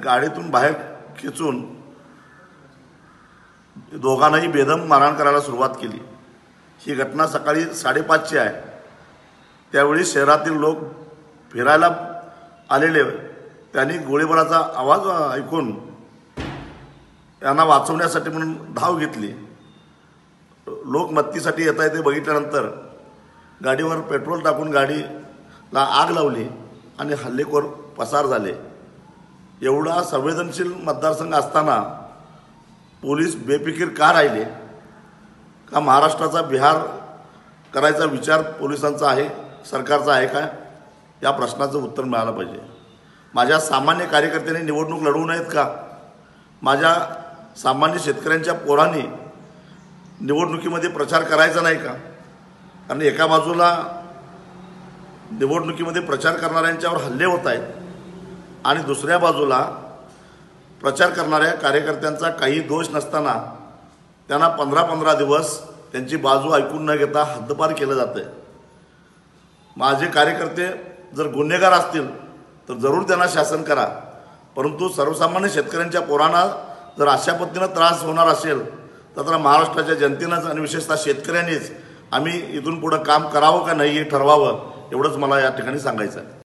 गाडीतून बाहेर खेचून दोघांनाही बेदम मारहाण करायला सुरुवात केली। ही घटना सकाळी 5:30ची आहे। त्यावेळी शहरातील लोक फिरायला आलेले त्यांनी गोळीबाराचा आवाज ऐकून यांना वाचवण्यासाठी म्हणून धाव घेतली। लोक मदतीसाठी येत आहेत ते बघितल्यानंतर गाडीवर पेट्रोल टाकून गाडीला आग लावली आणि हल्लेखोर पसार झाले। एवढा संवेदनशील मतदारसंघ असताना पोलीस बेफिकीर का राहिले? का महाराष्ट्राचा बिहार करायचा विचार पोलिसांचा आहे, सरकारचा आहे का? या प्रश्नाचं उत्तर मिळालं पाहिजे। माझ्या सामान्य कार्यकर्त्यांनी निवडणूक लढवू नयेत का? माझ्या सामान्य शेतकऱ्यांच्या पोरांनी निवडणुकीमध्ये प्रचार करायचा नाही का? कारण एका बाजूला निवडणुकीमध्ये प्रचार करणाऱ्यांच्यावर हल्ले होत आहेत आणि दुसऱ्या बाजूला प्रचार करणाऱ्या कार्यकर्त्यांचा काही दोष नसताना त्यांना 15-15 दिवस त्यांची बाजू ऐकून न घेता हद्दपार केलं जातं। माझे कार्यकर्ते जर गुन्हेगार असतील तर जरूर त्यांना शासन करा, परंतु सर्वसामान्य शेतकऱ्यांच्या पोरांना जर अशा पद्धतीनं त्रास होणार असेल तर महाराष्ट्राच्या जनतेनंच आणि विशेषतः शेतकऱ्यांनीच आम्ही इथून पुढे काम करावं का नाही हे ठरवावं, एवढंच मला या ठिकाणी सांगायचं आहे।